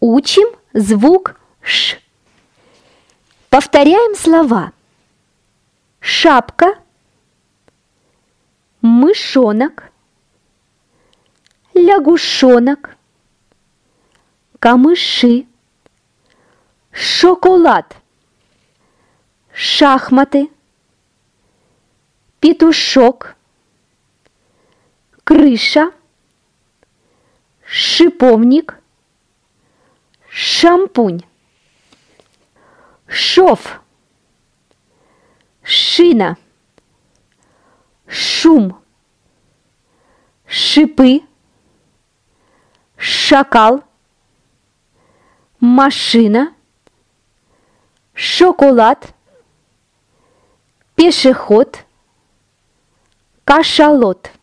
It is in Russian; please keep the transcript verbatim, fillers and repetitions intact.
Учим звук «ш». Повторяем слова. Шапка, мышонок, лягушонок, камыши, шоколад, шахматы, петушок, крыша, шиповник, шампунь, шов, шина, шум, шипы, шакал, машина, шоколад, пешеход, кашалот.